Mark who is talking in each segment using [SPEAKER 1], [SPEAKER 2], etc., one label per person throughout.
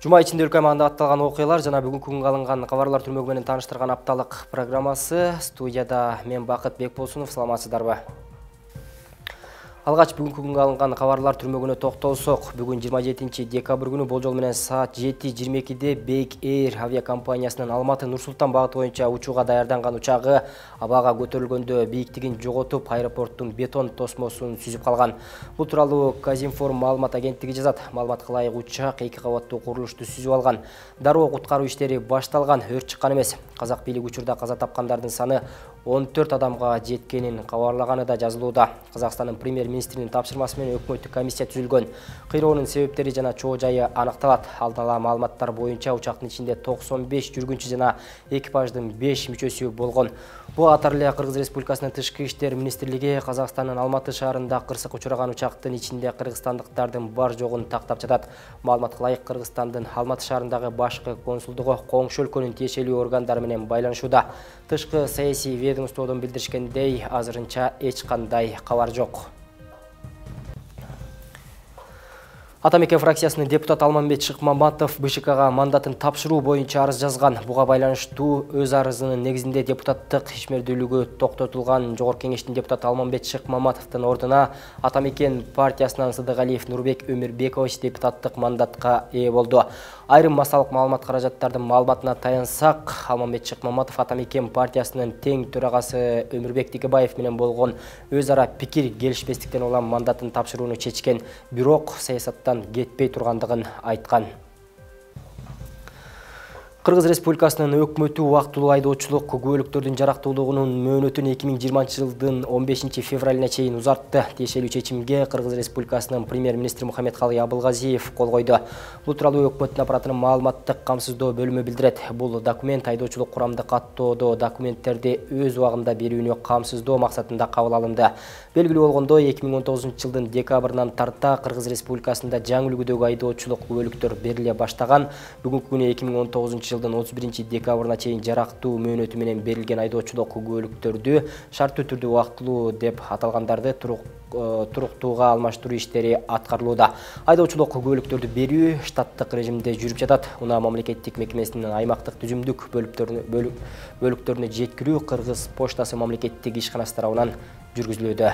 [SPEAKER 1] Жума ичинде өлкө аймагында атталган окуялар жана бүгүнкү күнгө алынган кабарлар түрмөгү менен тааныштырган апталык программасы. Студияда мен Бакыт Бекболсунов, саламатсыздарбы? Алгач бүгүнкү күнгө алынган кабарлар түрмөгүнө токтолсок, бүгүн 27 декабрь күнү болжол менен саат 7:22-де Бек Эйр авиакомпаниясынын Алматы Нур-Султан багыты боюнча учууга даярданган учагы абага көтөрүлгөндө бийиктигин жоготуп, аэропорттун бетон тосмосун сүзүп калган. Бул тууралуу Казинформ маалымат агенттиги жазат. Маалыматка ылайык учак 2 кабаттуу курулушту сүзүп алган. Дароо куткаруу иштери башталган, өрт чыккан эмес. Казак бийлиги учурда каза тапкандардын саны 14 адамга жеткенин кабарлаганы да жазылууда. Казакстандын премьер-министринин тапшырмасы менен өкмөттүк комиссия түзүлгөн. Кыйроонун себептери жана чоо жайы аныкталат. Алдын ала маалыматтар боюнча учактын ичинде 95 жүргүнчү жана экипаждын 5 мүчөсү болгон. Бул катары эле Кыргыз Республикасынын Тышкы иштер министрлиги Казакстандын Алматы шаарында кырсык учураган учактын ичинде кыргызстандыктардын бар жогун тактап жатат. Маалыматка ылайык Кыргызстандын Алматы шаарындагы башкы консулдугу коңшу өлкөнүн тиешелүү органдары менен байланышууда. Тышкы саясий ведомстводон билдиришкендей, азырынча эч кандай кабар жок. Атамекен фракциясынын депутат Алмамбет Шыкмаматов БШКга мандатын тапшыруу боюнча арыз жазган. Буга байланыштуу өз арызынын негизинде депутаттык ишмердүүлүгү токтотулган Жогорку кеңештин депутаты Алмамбет Шыкмаматовдун ордуна Атамекен партиясынан Сыдыгалиев Нурбек Өмүрбекович депутаттык мандатка ээ болду. Айрым массалык маалымат каражаттардын маалыматына таянсак, Алмамбет Шыкмаматов Атамекен партиясынын тең төрагасы Өмүрбек Текебаев менен болгон өз ара пикир келишпестиктен улам мандатын тапшырууну чечкен, бирок саясаттан кетпей тургандыгын айткан. Кыргыз Республикасынын өкмөтү убактылуу айдоочулук күбөлүктөрдүн жарактуулугунун мөөнөтүн 2020 жылдын 15 февралына чейин узартты. Тиешелүү чечимге Кыргыз Республикасынын премьер-министри Мухаммедкалый Абылгазиев кол койду. Бул тууралуу өкмөттүн аппаратынын маалыматтык камсыздоо бөлүмү билдирет. Бул документ айдоочулук курамдык каттоодо документтерди өз убагында берүүнү камсыздоо максатында кабыл алынды. Белгилүү болгондой, 2019 жылдын декабрынан тарта Кыргыз Республикасында жаңы үлгүдөгү айдоочулук күбөлүктөр бериле баштаган. Бүгүнкү күнү 2019 жылдын 31 декабрына чейин жарактуу мөөнөтү менен берилген айдоочулук күбөлүктөрдү шарттуу түрдө убактылуу деп аталгандарды туруктууга алмаштыруу иштери аткарылууда. Айдоочулук күбөлүктөрдү берүү штаттык режимде жүрүп жатат. Унаа мамлекеттик мекемесинин аймактык түзүмдүк бөлүктөрүнө жеткирүү Кыргыз поштасы мамлекеттик ишканасы тарабынан жүргүзүлүүдө.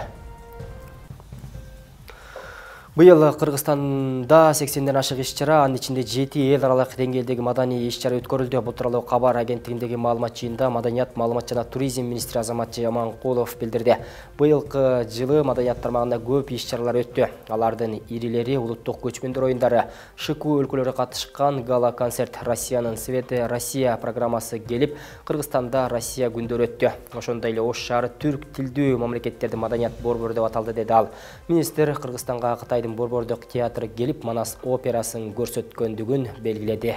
[SPEAKER 1] Быйыл Кыргызстанда 80ден ашык иш-чара, анын ичинде 7 эл аралык деңгээлдеги маданий иш-чара өткөрүлдү. Бул тууралуу кабар агенттигиндеги маалымат жыйынында Маданият, маалымат жана туризм министри Азамат Жаманкулов билдирди. Быйылкы жылы маданият тармагында көп иш-чаралар өттү. Алардын ирилери улуттук көчмөндөр оюндары, ШКУ өлкөлөрү катышкан гала-концерт, Россиянын Светы Россия программасы келип, Кыргызстанда Россия күндөрү өттү. Ошондой эле Ош шаары түрк тилдүү мамлекеттердин маданият борбору деп аталды, деди ал. Министр Кыргызстанга Кытай борбордук театры келип, Манас операсын көрсөткөндүгүн белгиледи.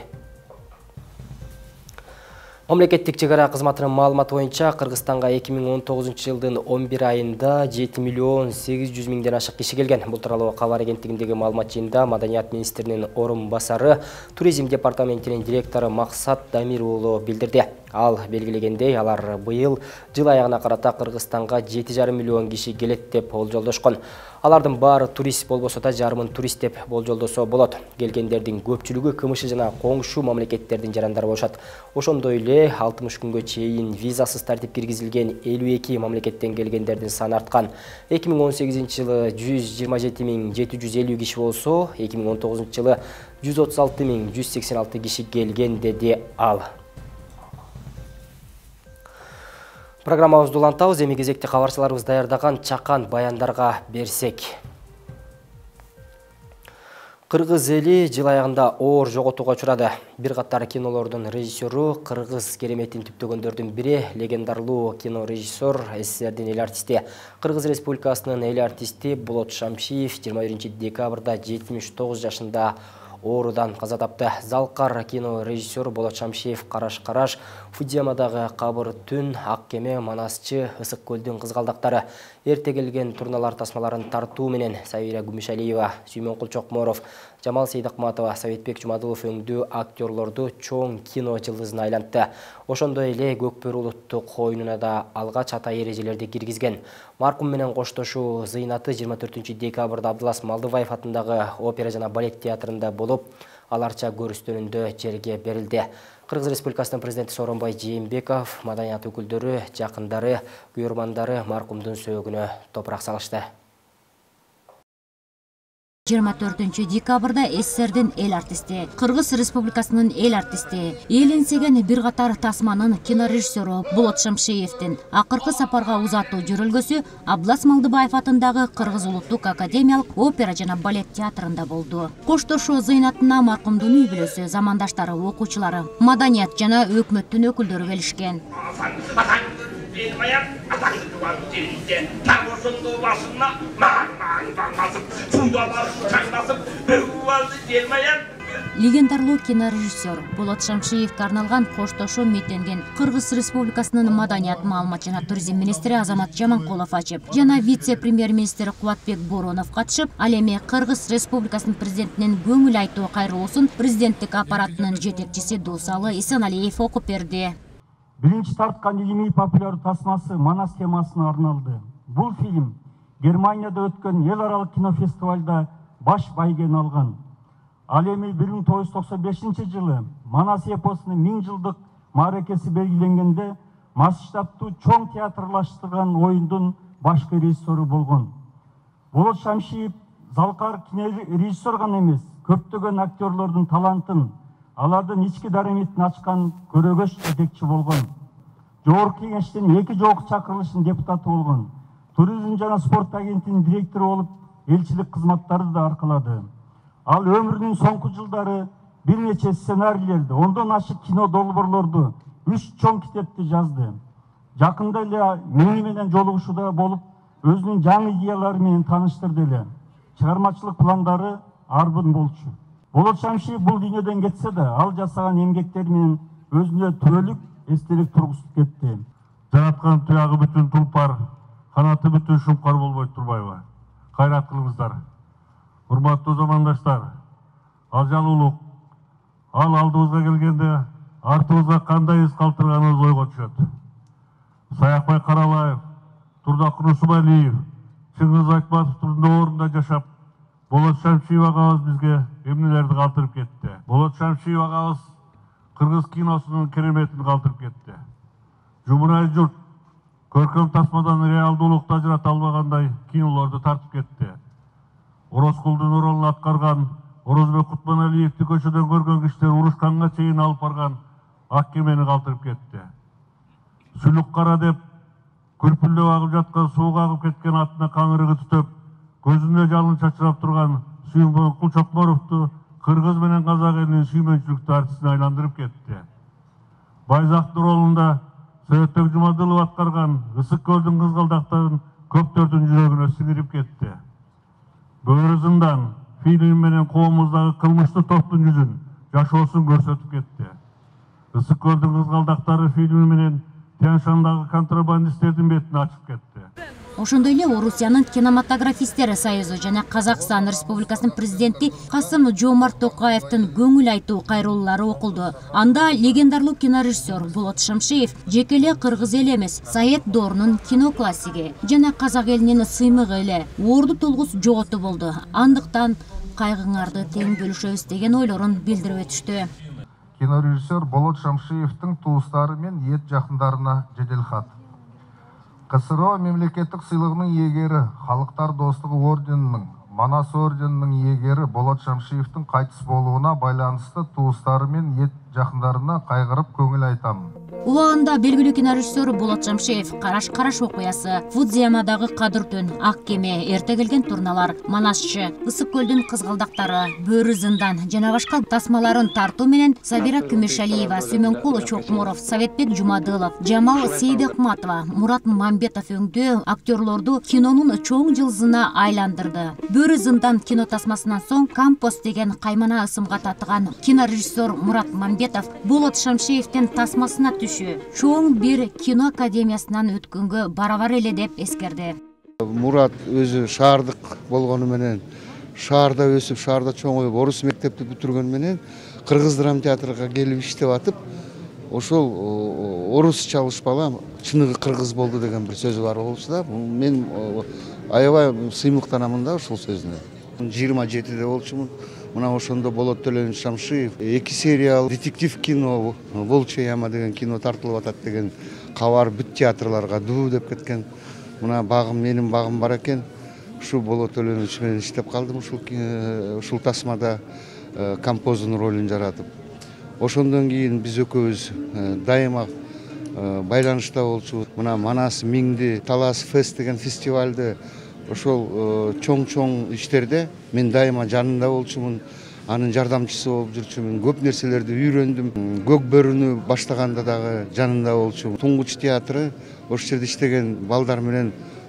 [SPEAKER 1] Мамлекеттик чегара кызматынын маалыматы боюнча Кыргызстанга 2019 жылдын 11 айында 7 миллион 800 миңден ашык киши келген. Бул тууралуу кабар агенттигиндеги маалымат жыйынында Маданият министринин орун басары, туризм департаментинин директору Максат Дамир уулу билдирди. Ал белгилегендей, алар быйыл жыл аягына карата Кыргызстанга 7,5 миллион киши келет деп болжолдошкон. Алардын баары турист болбосо да жарымын турист деп болжолдосо болот. Келгендердин көпчүлүгү КМШ жана коңшу мамлекеттердин жарандары болушат. Ошондой эле 60 күнгө чейин визасыз тартип киргизилген 52 мамлекеттен келгендердин саны арткан. 2018 жылы 127.750 киши болсо, 2019 жылы 136.186 киши келген, деди ал. Программабызды улантабыз, эми кезекте кабарчыларыбыз даярдаган чакан баяндарга берсек. Кыргыз эли жыл аягында оор жоготууга учурады. Бир катар кинолордун режиссеру, кыргыз кереметин түптөгөндөрдүн бири, легендарлуу кинорежиссер, СССРдин эл артисти, Кыргыз Республикасынын эл артисти Болот Шамшиев 21 декабрда 79 жашында оорудан каза тапты. Залкар кинорежиссер Болот Шамшиев караш-караш, Фудзиямадагы кабыр түн, Ак кеме, Манасчы, Ысык көлдүн кызгалдактары, эрте келген турналар тасмаларын тартуу менен Сабира Гүмүшалиева, Сүймөнкул Чокморов, Жамал Сейдакматова, Советбек Жумадылов өңдүү актерлорду чоң кино жылдызына айлантты. Ошондой эле Көкбөрү улуттук оюнуна да алгач ата эрежелерди киргизген. Маркум менен коштошуу зыйнаты 24 декабрда Абдылас Малдыбаев атындагы опера жана балет театрында болуп, аларча көрүстөнүндө жерге берилди. Кыргыз Республикасынын президенти Сооронбай Жээнбеков, маданият өкүлдөрү, жакындары, күйөрмандары маркумдун сөөгүнө топурак салышты.
[SPEAKER 2] 24 декабрда СССРдин эл артисти, Кыргыз Республикасынын эл артисти, эл эңсеген бир катар тасманын кинорежиссеру Болот Шамшиевдин акыркы сапарга узатуу жөрөлгөсү Абдылас Малдыбаев атындагы Кыргыз улуттук академиялык опера жана балет театрында болду. Коштошуу зыйнатына маркумдун үй бүлөсү, замандаштары, окуучулары, маданият жана өкмөттүн өкүлдөрү келишкен. Легендарлуу кинорежиссер Болот Шамшиевке арналган коштошуу митингин Кыргыз Республикасынын маданият, маалымат жана туризм министри Азамат Жаманкулов ачып, жана вице-премьер-министр Кубатбек Боронов катышып, ал эми Кыргыз Республикасынын президентинин көңүл айтуу кайрылуусун президенттик аппаратынын жетекчиси Дусалы Исеналиев окуп берди.
[SPEAKER 3] Биринчи тарткан илимий популяр тасмасы Манас темасына арналды. Бул фильм Германияда өткөн эл аралык кинофестивалда баш байгени алган. Ал эми 1995 жылы Манас эпосунун 1000 жылдык мааракеси белгиленгенде масштабтуу чоң театрлаштырган оюндун башкы режиссеру болгон. Болот Шамшиев залкар кинорежиссер гана эмес, көптөгөн актерлордун талантын, алардын ички даремитин ачкан көрөгөч жетекчи болгон. Жогорку кеңештин 2 жолку чакырылышынын депутаты болгон. Туризм жана спорт агенттигинин директору болуп, элчилик кызматтарды да аркалады. Ал өмүрүнүн соңку жылдары бир нече сценарийлерди, ондон ашык кино долбоорлорду, 3 чоң китепти жазды. Жакында эле мени менен жолугушууда болуп, өзүнүн жаңы идеялары менен тааныштырды эле. Чыгармачылык пландары арбын болчу. Болот Шамшиев бул дүйнөдөн кетсе да, ал жасаган эмгектери менен өзүнө түбөлүк эстелик тургузуп кетти.
[SPEAKER 4] Жараткан туягы бүтүн тулпар, канаты бүтүн шумкар болбой турбайбы? Кайрат кылыңыздар. Урматтуу замандаштар, ал жалуулук, ал алдыбызга келгенде артыбызга кандай из калтырганыбыз ойго түшөт. Саякбай Каралаев, Турдак Нусубалиев, Чыңгыз Айтматовдун доорунда жашап, Болот Шамшиев агабыз бизге эмнелерди калтырып кетти. Болот Шамшиев агабыз кыргыз киносунун кереметин калтырып кетти. Жумурай журт көркөм тасмадан реалдуулукту ажырата албагандай кинолорду тартып кетти. Орозкулдун ролун аткарган Орозбек Кутманалиевди көчөдөн көргөн кишилер урушканга чейин алып барган ак кемени калтырып кетти. Сүлүк кара деп күрпүлдөп агып жаткан сууга агып кеткен атына каңырыгы түтөп, көзүнө жалын чачырап турган Сүйүнбай Кулчокморовду кыргыз менен казак элинин сүймөнчүлүктүү артистине айландырып кетти. Байзактын ролунда Сөйөтбек Жумадылов аткарган Ысык көлдүн кызгалдактарын көптөрдүн жүрөгүнө сиңирип кетти. Бөөрү зындан фильм менен коомубуздагы кылмыштуу топтун жүзүн, жашоосун көрсөтүп кетти. Ысык көлдүн кызгалдактары фильми менен Тянь-Шандагы контрабандисттердин бетин ачып кетти.
[SPEAKER 2] Ошондой эле Орусиянын кинематографисттер союзу жана Казакстан Республикасынын президенти Касым-Жомарт Токаевдин көңүл айтуу кайрылуулары окулду. Анда легендарлуу кинорежиссер Болот Шамшиев жеке эле кыргыз эли эмес, Совет доорунун кино классиги жана казак элинин сыймыгы эле орду толгус жоготу болду. Андыктан кайгыңарды тең бөлүшөбүз деген ойлорун билдирип өтүштү.
[SPEAKER 5] Кинорежиссер Болот Шамшиевдин туустары мен ет жакындарына жеделхат. КСРО мемлекеттик сыйлыгынын ээлери, Халыктар достугу орденинин, Манас орденинин ээлери Болот Шамшиевдин кайтыс болууна байланыштуу туустары мен ет жакындарына кайгырып көңүл айтам.
[SPEAKER 2] Убагында белгилүү кинорежиссер Болот Шамшиев Караш окуясы, Фудзиямадагы Кадыр түн, Ак кеме, Эрте келген турналар, Манасчы, Ысык көлдүн кызгалдактары, Бөөрү зындан жана башка тасмаларын тартуу менен Сабира Күмөшалиева, Сүймөнкул Чокморов, Советбек Жумадылов, Жамал Сейдыкматова, Мурат Мамбетов өңдүү актерлорду кинонун чоң жылдызына айландырды. Бөөрү зындан кино тасмасынан соң Кампос деген каймана ысымга татыган кинорежиссер Мурат Мамбетов Болот Шамшиевдин тасмасына чоң бир кино академиясынан өткөнгө барабар эле деп эскерди.
[SPEAKER 6] Мурат өзү шаардык болгону менен, шаарда өсүп, шаарда чоңоюп, орус мектепти бүтүргөн менен кыргыз драма театрга келип иштеп атып, ошол орус чалыш бала чыныгы кыргыз болду деген бир сөзү бар болчу да. Мен аябай сыймыктанамын да ошол сөзүнө. 27-де болчумун. Мына ошондо Болот Төлөнүч Шамшиев 2 сериал детектив кино Волчья яма деген кино тартылып атат деген кабар бүт театрларга дуу деп кеткен. Мына багым, менин багым бар экен. Ушу Болот Төлөнүч менен иштеп калдым ушул тасмада композитор ролун жаратып. Ошондон кийин биз экөөбүз дайыма байланышта болчубуз. Мына Манас Миңди Талас Фест деген фестивалды ошол чоң иштерде мен дайыма жанында болчумун, анын жардамчысы болуп жүрчүмүн. Көп нерселерди үйрөндүм. Көк бөрүнү баштаганда дагы жанында болчумун. Туңгуч театры ошол жерде иштеген балдар менен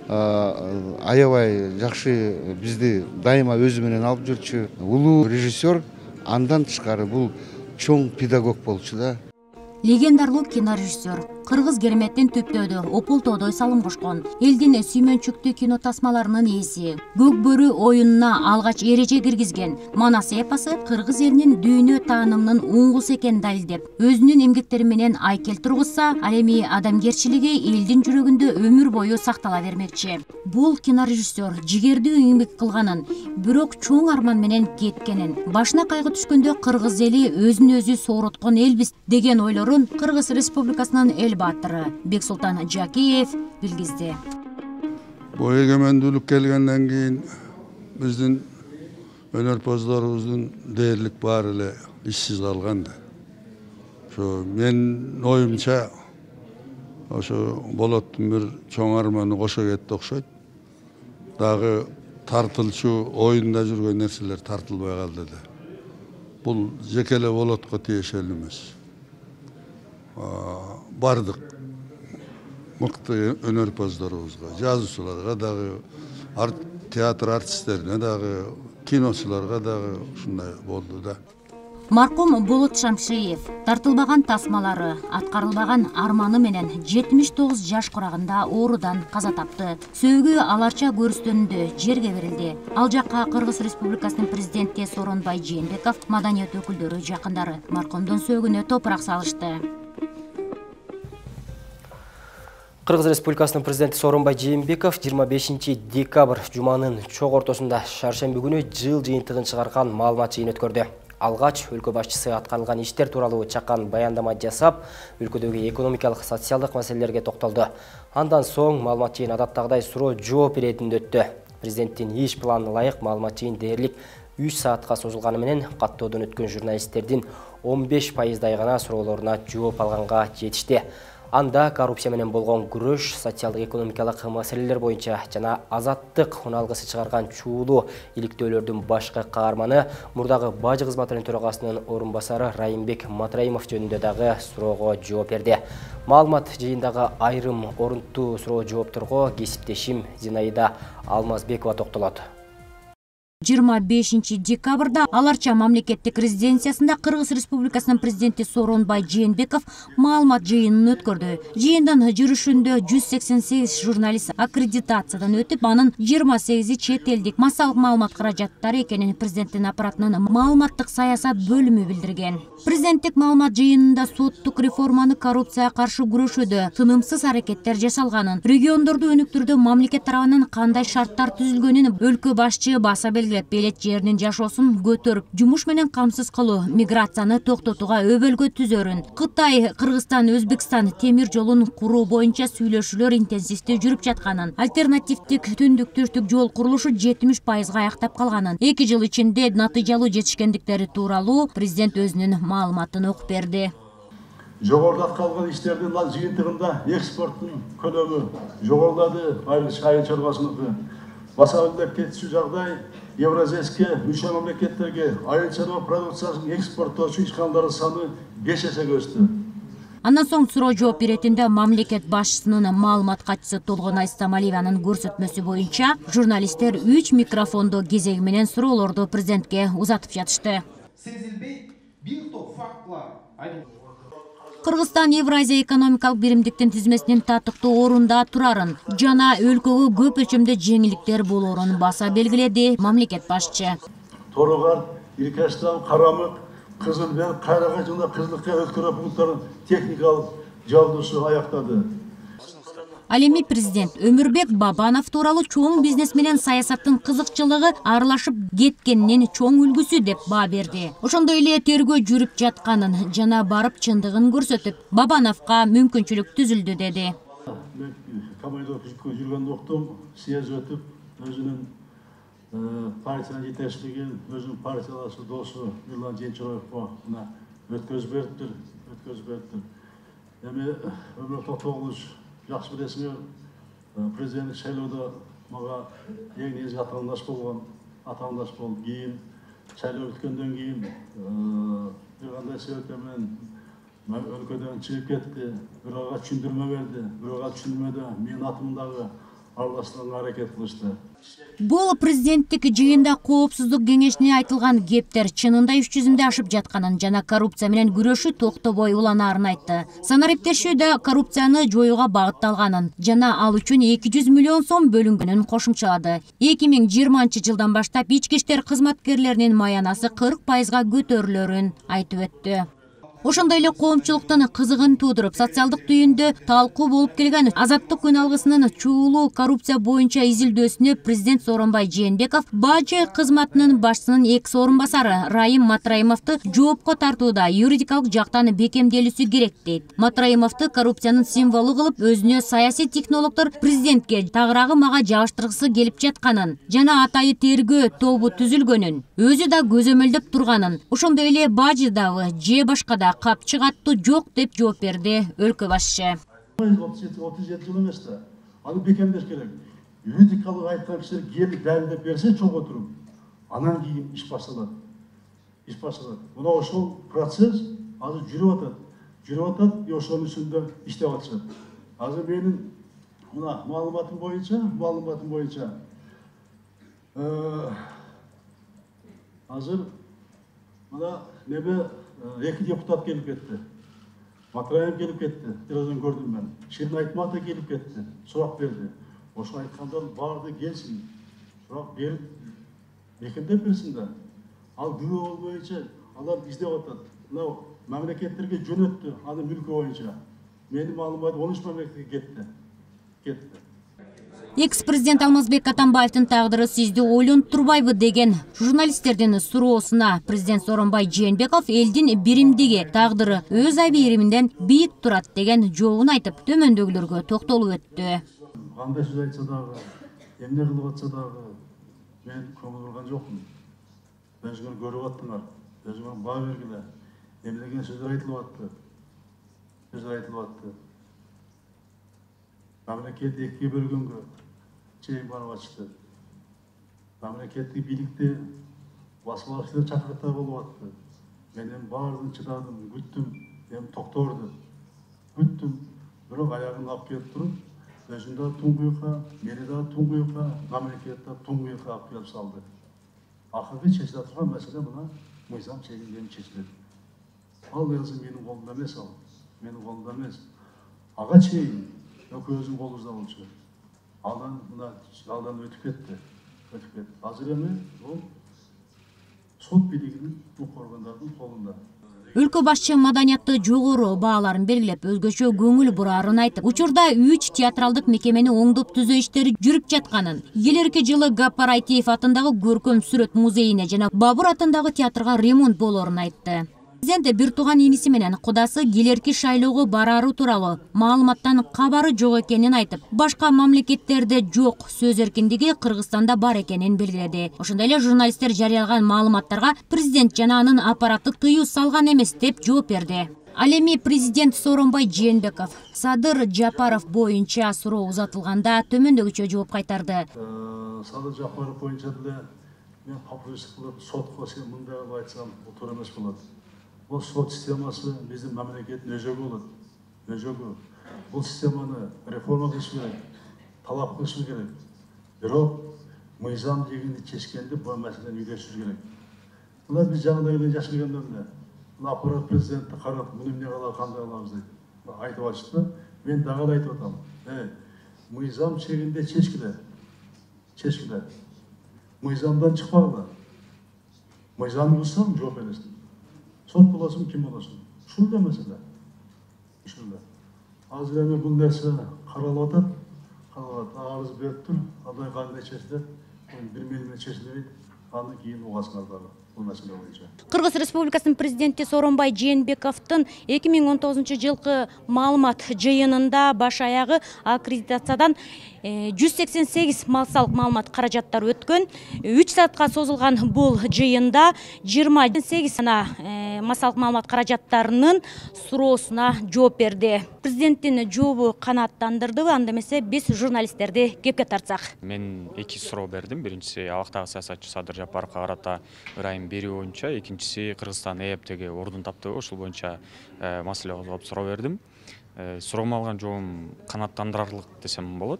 [SPEAKER 6] аябай жакшы бизди дайыма өзү менен алып жүрчү. Улуу режиссер, андан тышкары бул чоң педагог болчу да.
[SPEAKER 2] Легендарлуу кинорежиссер кыргыз кереметтин түптөөдө опултоодой салым кошкон. Элдин сүймөнчүктүү кино тасмаларынын ээси, Көк бөрү оюнуна алгач эреже киргизген Манас эпосы кыргыз элинин дүйнө таанымынын уңгусу экенин далилдеп, өзүнүн эмгектери менен айкел тургузса, ал эми адамгерчилиги элдин жүрөгүндө өмүр бою сактала бермекчи. Бул кинорежиссер жигердүү эмгек кылганын, бирок чоң арман менен кеткенин, башына кайгы түшкөндө кыргыз эли өзүн өзү соороткон элбиз деген ойлорун Кыргыз Республикасынын эл баатыры Бексултан Жакиев билгизди.
[SPEAKER 7] Бул эгемендүүлүк келгенден кийин биздин өнөрпоздорубуздун дээрлик баары эле ишсиз калган да. Ошо менин оюмча ошо Болоттун бир чоң арманы кошо кетти окшойт. Дагы тартылчу оюнда жүргөн нерселер тартылбай калды да. Бул жеке эле Болотко тиешелүү эмес. Бардык мыкты өнөрпоздорубузга, жазуучуларга дагы, театр артисттерине дагы, киночуларга дагы ушундай болду да.
[SPEAKER 2] Маркум Болот Шамшиев тартылбаган тасмалары, аткарылбаган арманы менен 79 жаш курагында оорудан каза тапты. Сөөгү аларча көрүстөнүндө жерге берилди. Ал жакка Кыргыз Республикасынын президенти Сооронбай Жээнбеков, маданият өкүлдөрү, жакындары маркумдун сөөгүнө топурак салышты.
[SPEAKER 1] Кыргыз Республикасынын президенти Сооронбай Жээнбеков 25 декабрь жуманын чоң ортосунда шаршемби күнү жыл жыйынтыгын чыгарган маалымат жыйын өткөрдү. Алгач өлкө башчысы аткарылган иштер тууралуу чакан баяндама жасап, өлкөдөгү экономикалык, социалдык маселелерге токтолду. Андан соң маалымат жыйын адаттагыдай суроо жооп иретинде өттү. Президенттин иш планына ылайык маалымат жыйын дээрлик 3 саатка созулганы менен каттоодон өткөн журналисттердин 15% гана суроолоруна жооп алганга жетишти. Анда коррупция менен болгон күрөш, социалдык экономикалык маселелер боюнча жана азаттык уналгысы чыгарган чуулуу иликтөөлөрдүн башкы каарманы, мурдагы бажы кызматынын төрагасынын орун басары Райымбек Матраимов жөнүндө дагы суроого жооп берди. Маалымат жыйындагы айрым орунтуу суроо жоопторго кесиптешим Зинаида Алмазбекова токтолот.
[SPEAKER 2] 25 декабрда аларча мамлекеттик резиденциясында Кыргыз Республикасынын президенти Сооронбай Жээнбеков маалымат жыйынын өткөрдү. Жыйындан жүрүшүндө 188 журналист аккредитациядан өтүп, анын 28 чет элдик массалык маалымат каражаттары экенин президенттин аппаратынын маалыматтык саясат бөлүмү билдирген. Президенттик маалымат жыйынында соттук реформаны, коррупцияга каршы күрөшүүдө тынымсыз аракеттер жасалганын, региондорду өнүктүрүүдө мамлекет тарабынан кандай шарттар түзүлгөнүн өлкө башчы баса белгилеп, элет жеринин жашоосун көтөрүп, жумуш менен камсыз кылуу, миграцияны токтотууга өбөлгө түзөрүн, Кытай, Кыргызстан, Өзбекстан темир жолун куруу боюнча сүйлөшүүлөр интенсивдүү жүрүп жатканын, альтернативдик түндүк түштүк жол курулушу 70% аяктап калганын, 2 жыл ичинде натыйжалуу жетишкендиктери тууралуу президент өзүнүн маалыматын окуп берди.
[SPEAKER 8] Жогоруда аткарылган иштердин жыйынтыгында экспорттун көлөмү жогорулады, айыл чарбасыныкы баса белгилеп кетүүчү жагдай Евразийске мүчө мамлекеттерге айыл чарба продукциясын экспорттоочу ишканалардын саны 5 эсеге өстү.
[SPEAKER 2] Андан соң суроо жооп беретинде мамлекет башчысынын маалымат катчысы Толгон Айстамалиеванын көрсөтмөсү боюнча журналисттер 3 микрофондо кезеги менен суроолорду президентке узатып жатышты. Кыргызстан Евразия экономикалык биримдиктин тизмесинин татыктуу орунда турарын жана өлкөгө көп өлчөмдө жеңилдиктер болоорун баса белгиледи мамлекет башчы.
[SPEAKER 8] Торогар, Иркаштан, Карамык, Кызылбек, Кайрага жана Кызылыкка өткөрүү пункттарын техникалык жабдоосу аяктады.
[SPEAKER 2] Ал эми президент Өмүрбек Бабанов тууралуу чоң бизнес менен саясаттын кызыкчылыгы аралашып кеткенинин чоң үлгүсү деп баа берди. Ошондой эле тергөө жүрүп жатканын жана барып чындыгын көрсөтүп, Бабановго мүмкүнчүлүк түзүлдү деди.
[SPEAKER 8] Мен командировка жүргөндө уктум, съезд өтүп, өзүнүн партияны жетекчилигин, өзүнүн партиялашы досу Мирлан Женчоровго мына өткөзүп бериптир. Эми Өмүрбек Токтогулович жақсы білесіңер, президенттік шайлауда мага ең негізгі атаңдаш болып, кейін шайлау өткенден кейін бір қандай себептермен өлкөдөн чыгып кетти, бирөөгө түшүндүрмө берди, бирөөгө түшүндүрмөдө менин атымдагы аралашууга аракет кылышты.
[SPEAKER 2] Бул президенттик жыйында коопсуздук кеңешине айтылган кептер чынында иш жүзүндө ашып жатканын жана коррупция менен күрөшүү токтобой уланаарын айтты. Санариптешүүдө коррупцияны жоюуга багытталганын жана ал үчүн 200 миллион сом бөлүнгөнүн кошумчалады. 2020 жылдан баштап ички иштер кызматкерлеринин маянасы 40%га көтөрүлөрүн айтып өттү. Ошондой эле коомчулуктун кызыгын туудуруп, социалдык түйүндө талкуу болуп келген Азаттык күн алгысынын чуулуу коррупция боюнча изилдөөсүнө президент Сооронбай Жээнбеков бажы кызматынын башчысынын экс орун басары Райым Матраимовду жоопко тартууда юридикалык жактан бекемделүүсү керек дейт. Матраимовду коррупциянын символу кылып, өзүнө саясий технологдор президентке тагыраагы мага жабыштыргысы келип жатканын жана атайы тергөө тобу түзүлгөнүн, өзү да көзөмөлдөп турганын, ошондой эле бажыдагы же башка да капчык аттуу жок деп жооп берди өлкө башчы.
[SPEAKER 8] 37 жыл эмес да. Аны бекемдеш керек. Юридикалык айткан кишилер келип далилдеп берсе чогуу туруп, анан кийин иш башталат. Мына ошол процесс азыр жүрүп атат, ошонун үстүндө иштеп атышат. Азыр менин мына маалыматым боюнча азыр мына неме эки депутат келип кетти. Матраев келип кетти, телевизордон көрдүм мен. Ширин Айтматов келип кетти, сурак берди. Ошо айткандар барды келсин, сурак берип, бекемдеп берсин да. Ал күбө боюнча алар издеп атат. Мына мамлекеттерге жөнөттү, аны мүлкү боюнча. Менин маалыматым 13 мамлекетке кетти.
[SPEAKER 2] Экс-президент Алмазбек Атамбаевдин тагдыры сизди ойлонуп турбайбы деген журналисттердин суроосуна президент Сооронбай Жээнбеков элдин биримдиги, тагдыры өз айбириминден бийик турат деген жообун айтып, төмөндөгүлөргө токтолуп өттү.
[SPEAKER 8] Кандай сөз айтса дагы, эмне кылып атса дагы, мен көңүл бурган жокмун. Өзүңөр көрүп аттыңар, өзүңөр баа бергиле. Эмнеген сөздөр айтылып атты. Мамлекет экиге бөлгөнгө чейин барып атышты. Мамлекеттик бийликте басмалыктар чакырыктар болуп атты. Мен баарын чыдадым, күттүм, эми токторду. Бирок аягын алып келип туруп, өзүн да туңгуюкка, мени да туңгуюкка, мамлекет да туңгуюкка алып келип салды. Акыркы чечиле турган маселе мына мыйзам чегинден чечилет. Ал өзү менин колумда эмес. Ага чейин өзүнүн колубузда болчу. Алдан өтүп кетти. Азыр эми бул сот бийлигинин укук органдардын колунда.
[SPEAKER 2] Өлкө башчы маданиятты жогору бааларын белгилеп, өзгөчө көңүл бурарын айтып, учурда 3 театралдык мекемени оңдоп түзөө иштери жүрүп жатканын, келерки жылы Гапар Айтиев атындагы көркөм сүрөт музейине жана Бабур атындагы театрга ремонт болоорун айтты. Президент бир тууган иниси менен кудасы келерки шайлоого барары тууралуу маалыматтан кабары жок экенин айтып, башка мамлекеттерде жок сөз эркиндиги Кыргызстанда бар экенин белгиледи. Ошондой эле журналисттер жарыялаган маалыматтарга президент жана анын аппараты тыюу салган эмес деп жооп берди. Ал эми президент Сооронбай Жээнбеков Садыр Жапаров боюнча суроо узатылганда төмөндөгүчө жооп кайтарды.
[SPEAKER 8] Садыр Жапаров боюнча деле мен популистик кылып сотко мындай кылып айтсам туура эмес болот. Бұл сот системасы біздің мемлекеттің өзегі болады. Бұл системаны реформа қылыш керек, талап қылыш керек. Бирок мыйзам дегенді чечкенде бұл мәселені үйлесуш керек. Бұлар біз жаңағыдай жашып жүргендерінде, аппарат президентті қарап, мұны не қалар, қандай қаламыз дейді. Айтып атышты. Мен дагы айтып атам. Мыйзам чегинде чечкиле. Мыйзамдан чыкпагыла. Мыйзамды булсаң жооп бересиң. Сот боласың, ким боласың? Ушул да маселе. Азыр эми бул нерсе каралып атат. калат. Арыз бериптир, кандай кандай чечилет, бир менен чечилбейт. Андан кийин угасыңар дагы бул маселе боюнча.
[SPEAKER 2] Кыргыз Республикасынын президенти Сооронбай Жээнбековдун 2019 жылкы маалымат жыйынында баш аягы аккредитациядан 188 малсалык маалымат каражаттары өткөн. 3 саатка созулган бул жыйында 28 массалык маалымат каражаттарынын суроосуна жооп берди. Президенттин жообу канааттандырдыбы, анда эмесе биз журналисттерди кепке тартсак?
[SPEAKER 9] Мен 2 суроо бердим. Биринчиси абактагы саясатчы Садыр Жапаровго карата ырайым берүү боюнча, экинчиси Кыргызстан ЭЭПтеги ордун таптыбы, ошол боюнча маселе козгоп суроо бердим. Суроомо алган жообум канааттандырарлык десем болот.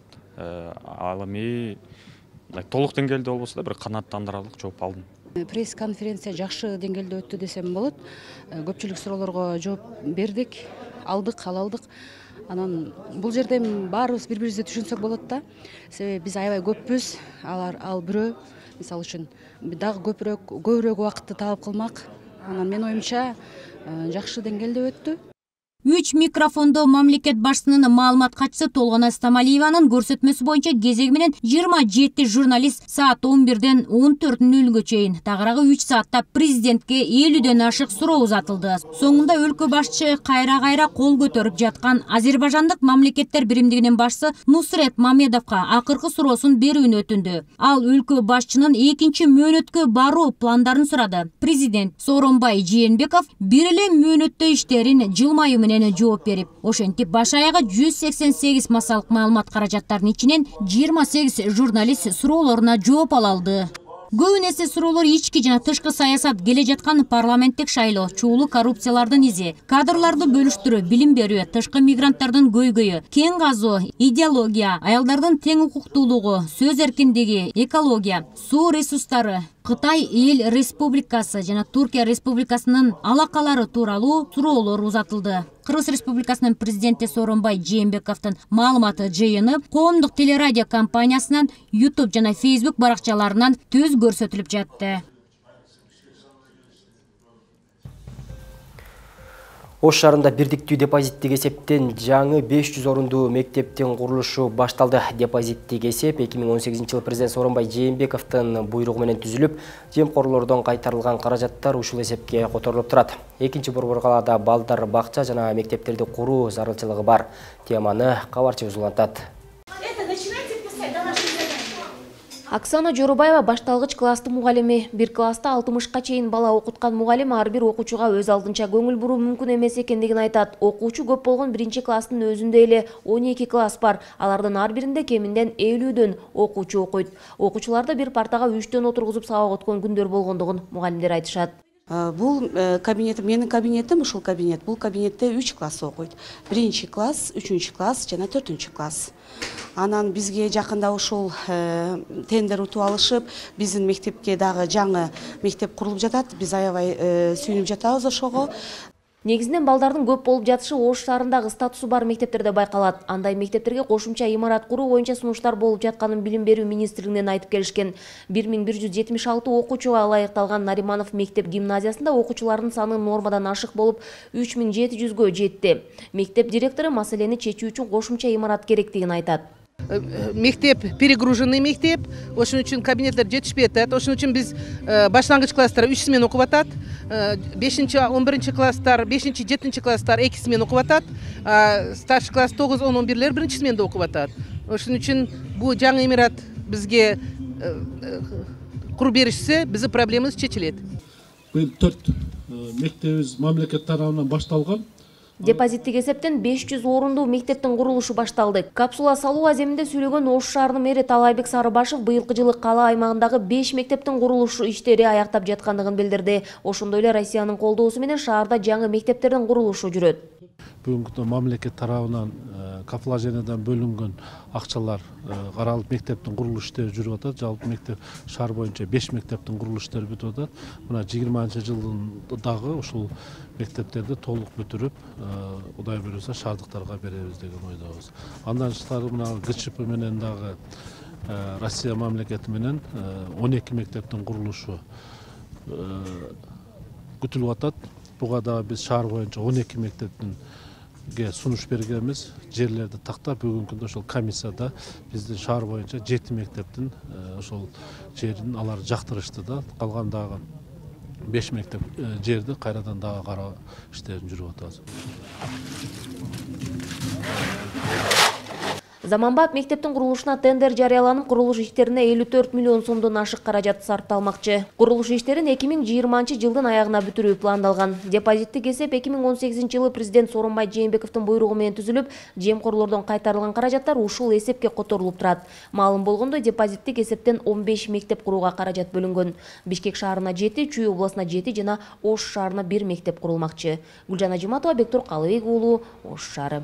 [SPEAKER 9] Ал эми толук деңгээлде болбосо да бир канааттандырарлык жооп алдым.
[SPEAKER 10] Пресс-конференция жакшы деңгээлде өттү десем болот. Көпчүлүк суроолорго жооп бердик, ала алдык. Анан бул жерде баарыбыз бири-бирибизди түшүнсөк болот да. Себеби биз аябай көппүз, ал бирөө мисалы үчүн дагы көбүрөөк убакытты талап кылмак. Анан менин оюмча жакшы деңгээлде өттү.
[SPEAKER 2] 3 микрофондо мамлекет башчысынын маалымат катчысы Толгонай Стамалиеванын көрсөтмөсү боюнча кезеги менен 27 журналист саат 11-ден 14:00-гө чейин, тагыраагы 3 саатта президентке 50ден ашык суроо узатылды. Соңунда өлкө башчы кайра кол көтөрүп жаткан Азербайжандык мамлекеттер биримдигинин башчысы Нусрет Мамедовго акыркы суроосун берүүнү өтүндү. Ал өлкө башчынын экинчи мөөнөткө баруу пландарын сурады. Президент Сооронбай Жээнбеков бир эле мөөнөттө иштерин жылмаюу менен жооп берип, ошентип баш аягы 188 массалык маалымат каражаттарынын ичинен 28 журналист суроолоруна жооп ала алды. Көбүн эсе суроолор ички жана тышкы саясат, келе жаткан парламенттик шайлоо, чуулуу коррупциялардын изи, кадрларды бөлүштүрүү, билим берүү, тышкы мигранттардын көйгөйү, кен казуу, идеология, аялдардын тең укуктуулугу, сөз эркиндиги, экология, суу ресурстары, Кытай Эл Республикасы жана Туркия Республикасынын алакалары тууралуу суроолор узатылды. Кыргыз Республикасынын президенти Сооронбай Жээнбековдун маалыматы жыйыны коомдук телерадио компаниясынан YouTube жана Facebook баракчаларынан түз көрсөтүлүп жатты.
[SPEAKER 1] Ош шаарында бирдиктүү депозиттик эсептен жаңы 500 орундуу мектептин курулушу башталды. Депозиттик эсеп 2018 жылы президент Сооронбай Жээнбековдун буйругу менен түзүлүп, жемкорлордон кайтарылган каражаттар ушул эсепке которулуп турат. Экинчи борбор калаада балдар, бакча жана мектептерди куруу зарылчылыгы бар. Теманы кабарчыбыз улантат.
[SPEAKER 11] Оксана Жорубаева башталгыч класстын мугалими. Бир класста 60ка чейин бала окуткан мугалим ар бир окуучуга өз алдынча көңүл буруу мүмкүн эмес экендигин айтат. Окуучу көп болгон биринчи класстын өзүндө эле 12 класс бар. Алардын ар биринде кеминден 50дөн окуучу окуйт. Окуучуларды бир партага 3төн отургузуп сабак өткөн күндөр болгондугун мугалимдер айтышат.
[SPEAKER 10] Бул кабинет, менин кабинетим ушул кабинет. Бул кабинетте 3 класс окуйт. 1 класс, 3 класс жана 4 класс. Анан бизге жакында ушул тендер утуп алышып, биздин мектепке дагы жаңы мектеп курулуп жатат. Биз аябай сүйүнүп жатабыз ошого.
[SPEAKER 11] Негизинен балдардын көп болуп жатышы Ош шаарындагы статусу бар мектептерде байкалат. Андай мектептерге кошумча имарат куруу боюнча сунуштар болуп жатканын Билим берүү министрлигинен айтып келишкен. 1176 окуучуга ылайыкталган Нариманов мектеп гимназиясында окуучулардын саны нормадан ашык болуп 3700гө жетти. Мектеп директору маселени чечүү үчүн кошумча имарат керектигин айтат.
[SPEAKER 12] Мектеп перегруженный мектеп, ошон үчүн кабинеттер жетишпей атат. Ошон үчүн биз баштангыч класстар 3 смена окуп атат. 5-11 класстар, 5-7 класстар 2 смена окуп атат. Старший класс 9-11-лер 1 сменде окуп атат. Ошон үчүн бул жаңы имарат бизге куруп беришсе, биздин проблемабыз чечилет.
[SPEAKER 13] Бул 4 мектебибиз мамлекет тарабынан башталган.
[SPEAKER 11] Депозиттик эсептен 500 орундуу мектептин курулушу башталды. Капсула салуу аземинде сүйлөгөн Ош шаарынын мэри Талайбек Сарыбашев быйылкы жылы кала аймагындагы 5 мектептин курулушу иштери аяктап жаткандыгын билдирди. Ошондой эле Россиянын колдоосу менен шаарда жаңы мектептердин курулушу жүрөт.
[SPEAKER 13] Бүгүнкү мамлекет тарабынан капитализациядан бөлүнгөн акчалар каралып мектептин курулуш иштери жүрүп атат. Жалпы мектеп шаар боюнча 5 мектептин курулуш иштери бүтүп атат. Мына 20-жылдын дагы ушул мектептерди толук бүтүрүп, Кудай буйруса шаардыктарга беребиз деген ойдобуз. Андан тышкары мына ГЧП менен дагы Россия мамлекети менен 12 мектептин курулушу күтүлүп атат. Буга да биз шаар боюнча 12 мектептин сунуш бергенбиз, жерлерди тактап бүгүнкү күндө ошол комиссияда биздин шаар боюнча 7 мектептин ошол жерин алар жактырышты да, калган дагы 5 мектеп жерди кайрадан дагы кароо иштерин жүрүп атабыз.
[SPEAKER 11] Заманбап мектептин курулушуна тендер жарыяланып, курулуш иштерине 54 миллион сомдон ашык каражат сарпталмакчы. Курулуш иштерин 2020 жылдын аягына бүтүрүү пландалган. Депозиттик эсеп 2018 жылы президент Сооронбай Жээнбековдун буйругу менен түзүлүп, жемкорлордон кайтарылган каражаттар ушул эсепке которулуп турат. Маалым болгондой, депозиттик эсептен 15 мектеп курууга каражат бөлүнгөн. Бишкек шаарына 7, Чүй областына 7 жана Ош шаарына 1 мектеп курулмакчы. Гүлжан Ажиматова, Бектур Калыбек уулу, Ош шаары.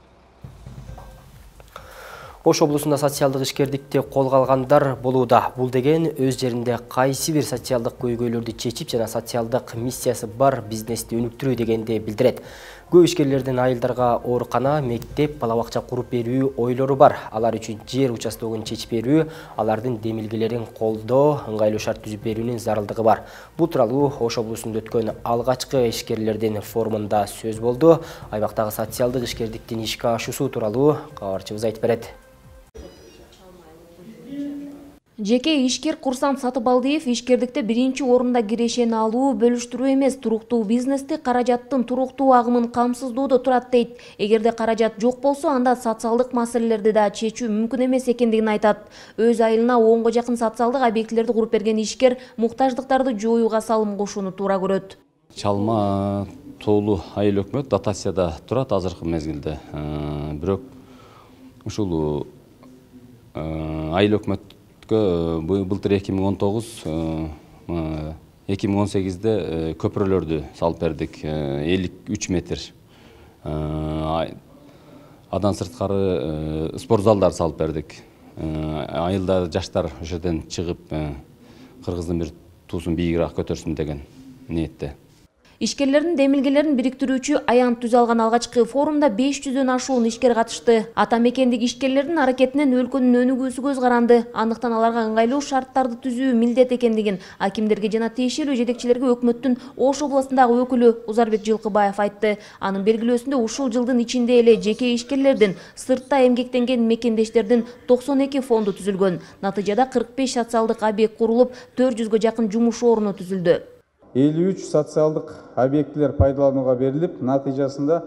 [SPEAKER 1] Ош облусунда социалдык ишкердикти колго алгандар болууда. Бул деген өз жеринде кайсы бир социалдык көйгөйлөрдү чечип жана социалдык миссиясы бар бизнести өнүктүрүү дегенди билдирет. Көп ишкерлердин айылдарга оорукана, мектеп, бала бакча куруп берүү ойлору бар. Алар үчүн жер участогун чечип берүү, алардын демилгелерин колдоо, ыңгайлуу шарт түзүп берүүнүн зарылдыгы бар. Бул тууралуу Ош облусунда өткөн алгачкы ишкерлердин форумунда сөз болду. Аймактагы социалдык ишкердиктин ишке ашуусу тууралуу кабарчыбыз айтып берет.
[SPEAKER 11] Жеке ишкер Курсант Сатыбалдиев ишкердикте биринчи орунда кирешени алуу, бөлүштүрүү эмес, туруктуу бизнести, каражаттын туруктуу агымын камсыздоодо турат дейт. Эгерде каражат жок болсо, анда социалдык маселелерди да чечүү мүмкүн эмес экендигин айтат. Өз айылына 10го жакын социалдык объектилерди куруп берген ишкер муктаждыктарды жоюуга салым кошууну туура көрөт.
[SPEAKER 14] Чалма тоолуу айыл өкмөт дотацияда турат азыркы мезгилде. Бирок ушул айыл өкмөт былтыр 2019-2018-де көпүрөлөрдү салып бердик, 53 метр. Адан сырткары спорт залдар салып бердик. Айылда жаштар ошодон чыгып, кыргыздын бир туусун бийигирээк көтөрсүн деген ниетте.
[SPEAKER 11] Ишкерлердин демилгелерин бириктирүүчү аянт түзө алган алгачкы форумда 500дөн ашуун ишкер катышты. Ата мекендик ишкерлердин аракетинен өлкөнүн өнүгүүсү көз каранды. Андыктан аларга ыңгайлуу шарттарды түзүү милдет экендигин акимдерге жана тиешелүү жетекчилерге өкмөттүн Ош областындагы өкүлү Узарбек Жылкыбаев айтты. Анын белгилөөсүндө ушул жылдын ичинде эле жеке ишкерлердин, сыртта эмгектенген мекендештердин 92 фонду түзүлгөн. Натыйжада 45 социалдык объект курулуп, 400гө жакын жумуш орну түзүлдү.
[SPEAKER 15] 53 социалдык объектилер пайдаланууга берилип, натыйжасында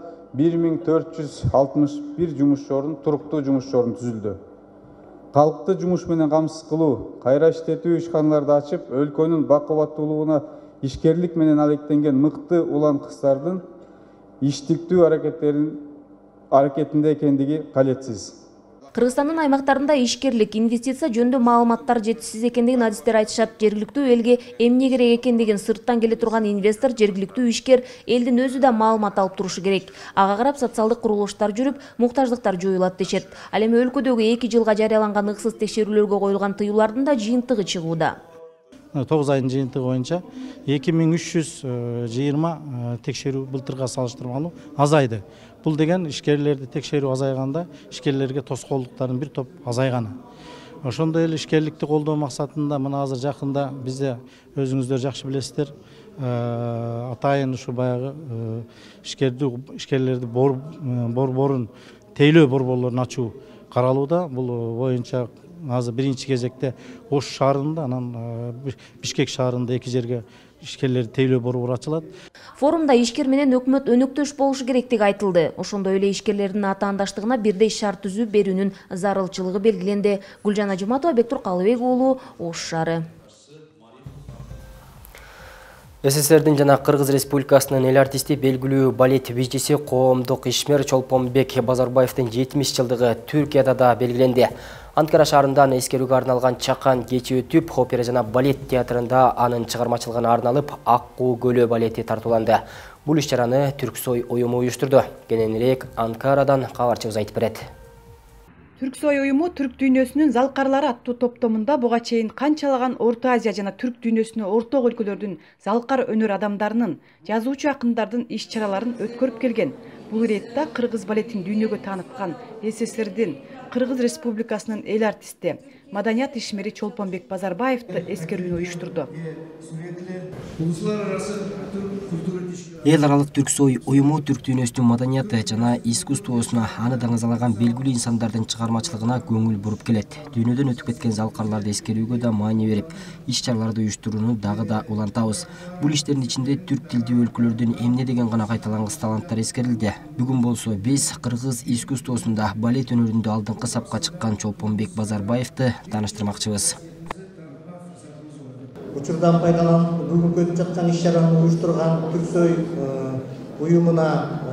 [SPEAKER 15] 1461 жумуш орун, туруктуу жумуш орун түзүлдү. Калкты жумуш менен камсыз кылуу, кайра иштетүү ишканаларды ачып, өлкөнүн бакубаттуулугуна ишкерлик менен алектенген мыкты улан кыздардын иштиктүү аракетинде экендиги калетсиз.
[SPEAKER 11] Кыргызстандын аймактарында ишкерлик, инвестиция жөнүндө маалыматтар жетишсиз экендигин адистер айтышат. Жергиликтүү элге эмне керек экендигин сырттан келе турган инвестор, жергиликтүү ишкер элдин өзү да маалымат алып турушу керек. Ага карап социалдык курулуштар жүрүп, муктаждыктар жоюлат дешет. Ал эми өлкөдөгү 2 жылга жарыяланган ыксыз текшерүүлөргө коюлган тыюулардын да жыйынтыгы чыгууда.
[SPEAKER 16] 9 айдын жыйынтыгы боюнча 2320 текшерүү былтырга салыштырмалуу азайды. Бул деген ишкерлерди текшерүү азайганда ишкерлерге тоскоолдуктардын бир топ азайганы. Ошондой эле ишкерликти колдоо максатында мына азыр жакында бизде өзүңүздөр жакшы билесиздер, атайын ушу баягы ишкерлерди борборун тейлөө борборлорун ачуу каралууда. Бул боюнча азыр биринчи кезекте Ош шаарында, анан Бишкек шаарында 2 жерге ишкерлерди тейлөө борбору ачылат.
[SPEAKER 11] Форумда ишкер менен өкмөт өнөктөш болушу керектиги айтылды. Ошондой эле ишкерлердин атаандаштыгына бирдей шарт түзүп берүүнүн зарылчылыгы белгиленди. Гүлжан Ажиматова, Бектур Калыбек уулу, Ош шаары.
[SPEAKER 1] СССРдин жана Кыргыз Республикасынын эл артисти, белгилүү балет бийчиси, коомдук ишмер Чолпонбек Базарбаевдин 70 жылдыгы Түркияда да белгиленди. Анкара шаарынан эскерүүгө арналган чакан кечи өтүп, опера жана балет театрында анын чыгармачылыгына арналып Аккуу көлү балети тартууланды. Бул иш-чараны Түрксой уюму уюштурду. Кененирээк Анкарадан кабарчыбыз айтып берет.
[SPEAKER 17] Түрксой уюму түрк дүйнөсүнүн залкарлары аттуу топтомунда буга чейин канчалаган Орто Азия жана түрк дүйнөсүнө орток өлкөлөрдүн залкар өнөр адамдарынын, жазуучу акындардын иш-чараларын өткөрүп келген. Бул иретте кыргыз балетин дүйнөгө тааныткан СССРдин Кыргыз Республикасынын эл артисти, маданият ишмери Чолпонбек Базарбаевди эскерүүнү уюштурду.
[SPEAKER 1] Эл аралык Түрксой уюму түрк дүйнөсүнүн маданияты жана искусствосуна аны даңазалаган белгилүү инсандардын чыгармачылыгына көңүл буруп келет. Дүйнөдөн өтүп кеткен залкарларды эскерүүгө да маани берип, иш-чараларды уюштурууну дагы да улантабыз. Бул иштердин ичинде түрк тилдүү өлкөлөрдүн эмне деген гана кайталангыс таланттар эскерилди. Бүгүн болсо биз кыргыз искусствосунда балет өнөрүндө алдыңкы сапка чыккан Чолпонбек Базарбаевди тааныштырмакчыбыз.
[SPEAKER 18] Учурдан пайдаланып, бүгүнкү өтүп жаткан иш-чараны уюштурган Түрксой уюмуна,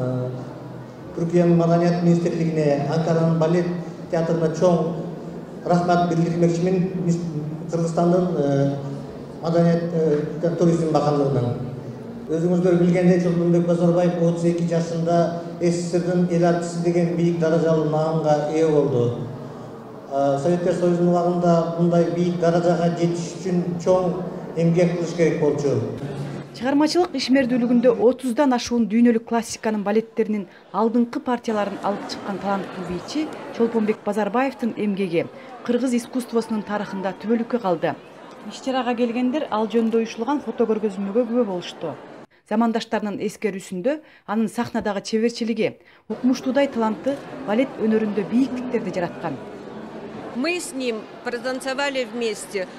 [SPEAKER 18] Түркиянын маданият министрлигине, Анкаранын балет театрына чоң рахмат билдирмекчимин. Кыргызстандын маданият туризм баканлыгынан. Өзүңүздөр билгендей, Чолпонбек Базарбаев 32 жашында СССРдин эл артисти деген бийик даражалуу наамга ээ болду. Советтер Союзунун убагында мындай бийик даражага жетиш үчүн чоң эмгек кылыш керек болчу.
[SPEAKER 17] Чыгармачылык ишмердүүлүгүндө 30дан ашуун дүйнөлүк классиканын балеттеринин алдыңкы партияларын алып чыккан таланттуу бийчи Чолпонбек Базарбаевдин эмгеги кыргыз искусствосунун тарыхында түбөлүккө калды. Иш-чарага келгендер ал жөнүндө уюштурулган фото көргөзмөгө күбө болушту. Замандаштарынын эскерүүсүндө анын сахнадагы чеберчилиги, укмуштуудай таланты балет өнөрүндө бийиктиктерди жараткан.
[SPEAKER 19] Мы с ним протанцевали вместе.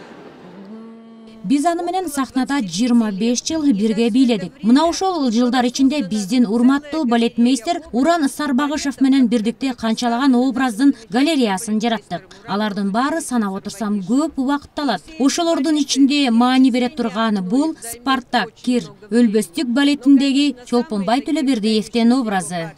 [SPEAKER 2] Биз аны менен сахнада 25 жыл бирге бийледик. Мына ошол жылдар ичинде биздин урматтуу балетмейстер Уран Сарбагышев менен бирдикте канчалаган образдын галереясын жараттык. Алардын баары санап отурсам көп убакыт алат. Ошолордун ичинде маани бере турган бул Спартак Кир өлбөстүк балетиндеги Чолпонбай Төлөбердиевдин образы.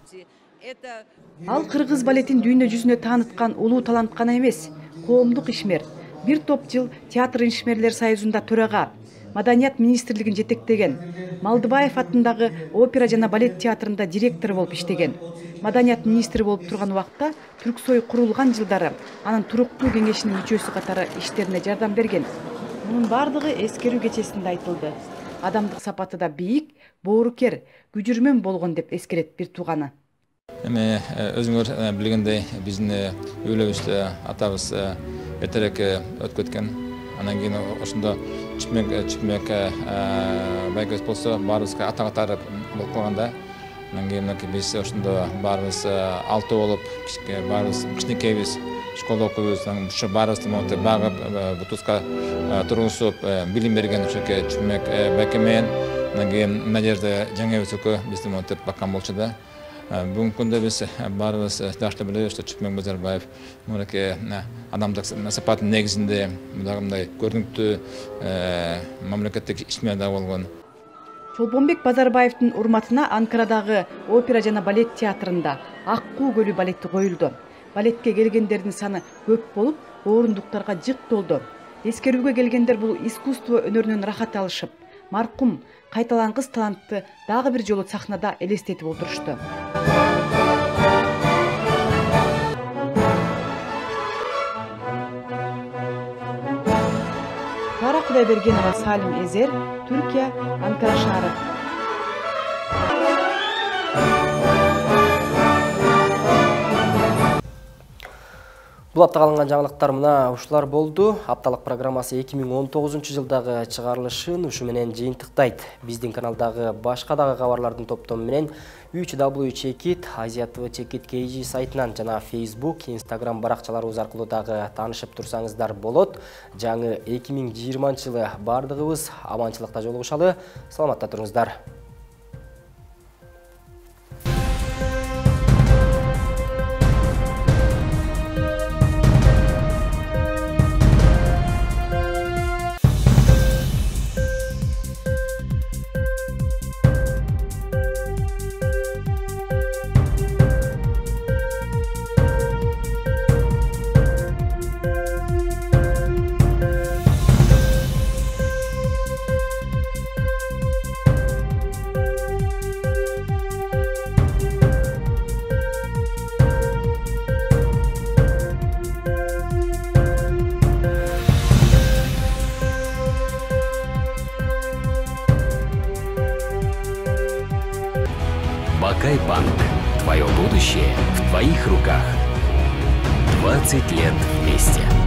[SPEAKER 17] Ал кыргыз балетин дүйнө жүзүнө тааныткан улуу талант гана эмес, коомдук ишмер. Бир топ жыл театр ишмерлер союзунда төрага, маданият министрлигин жетектеген, Малдыбаев атындагы опера жана балет театрында директор болуп иштеген. Маданият министри болуп турган убакта Түрксой курулган жылдары анын туруктуу кеңешинин мүчөсү катары иштерине жардам берген. Мунун бардыгы эскерүү кечесинде айтылды. Адамдык сапаты да бийик, боорукер, күжүрмөн болгон деп эскерет бир тууганы.
[SPEAKER 20] Эми өзүңөр билгендей биздин өлөбүздө атабыз эртерээк өтүп кеткен. Анан кийин ошондо чыкмек байгөз болсо баарыбызга ата катары болуп калганда. Анан кийин биз ошондо баарыбыз 6 болуп, баарыбыз кичинекейбиз, школда окуйбуз. Ушу баарыбызды багып, бутуска тургузуп, билим берген ошоке чыкмек байке менен. Анан кийин мына жерде жаңыбыз экөө бизди монтип баккан болчу да. Бүгүнкү күндө биз баарыбыз жакшы билебиз, Чолпонбек Базарбаев мынакей адамдык сапаттын негизинде мындай көрүнүктүү мамлекеттик ишмер болгон.
[SPEAKER 17] Чолпонбек Базарбаевдин урматына Анкарадагы опера жана балет театрында Аккуу көлү балети коюлду. Балетке келгендердин саны көп болуп, орундуктарга жык толду. Эскерүүгө келгендер бул искусство өнөрүнөн рахат алышып, маркум кайталангыс талантты дагы бир жолу сахнада элестетип отурушту. Кара Кудайбергенова, Салим Эзер, Түркия, Анкара шаары.
[SPEAKER 1] Бул аптага алынган жаңылыктар мына ушулар болду. Апталык программасы 2019 жылдагы чыгарылышын ушу менен жыйынтыктайт. Биздин каналдагы башка дагы кабарлардын топтому менен 3W Чекит, Азия ТВ Чекит KG сайтынан жана Facebook, Instagram баракчаларыбыз аркылуу дагы таанышып турсаңыздар болот. Жаңы 2020 жылы бардыгыбыз аманчылыкта жолугушалы. Саламатта туруңуздар.
[SPEAKER 21] Бакай-банк. Твое будущее в твоих руках. 20 лет вместе.